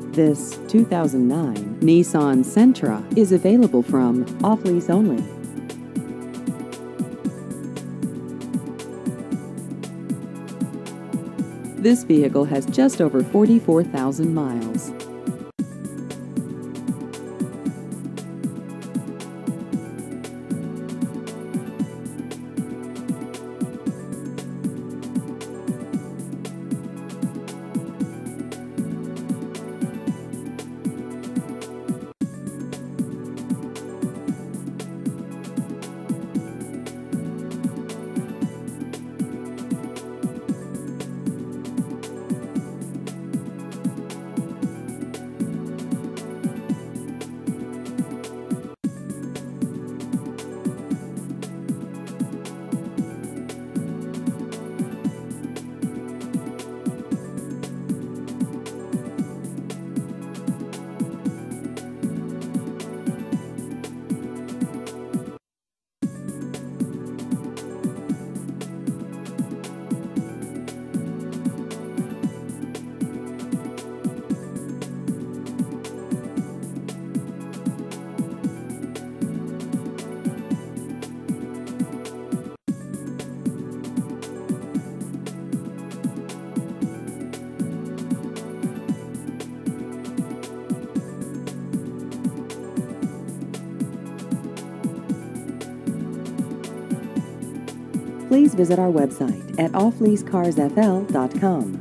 This 2009 Nissan Sentra is available from off-lease only. This vehicle has just over 44,000 miles. Please visit our website at offleasecarsfl.com.